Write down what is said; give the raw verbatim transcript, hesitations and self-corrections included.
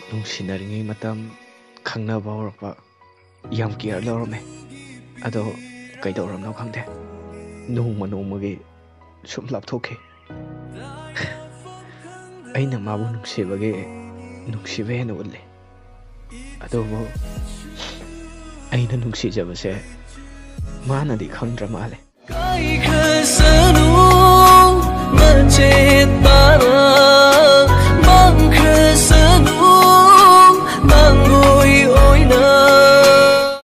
ꯅꯨꯡꯁꯤꯅꯔꯤꯉꯩ ꯃꯇꯝ ꯈꯪꯅꯕ ꯍꯧꯔꯛꯄ ꯌꯥꯝ ꯀꯤꯌꯔ ꯂꯧꯔꯝꯃꯦ ꯑꯗꯣ ꯀꯩꯗꯧꯔꯝꯅꯣ ꯈꯪꯗꯦ ꯅꯣꯡꯃ ꯅꯣꯡꯃꯒꯤ ꯁꯨꯝ ꯂꯥꯞꯊꯣꯛꯈꯤ ꯑꯩꯅ ꯃꯥꯕꯨ ꯅꯨꯡꯁꯤꯕꯒꯤ ꯅꯨꯡꯁꯤꯕ ꯍꯦꯟꯅ ꯎꯠꯂꯤ ꯑꯗꯨꯕꯨ ꯑꯩꯅ ꯅꯨꯡꯁꯤꯖꯕꯁꯦ ꯃꯥꯅꯗꯤ ꯈꯪꯗ꯭ꯔ ꯃꯥꯜꯂꯦ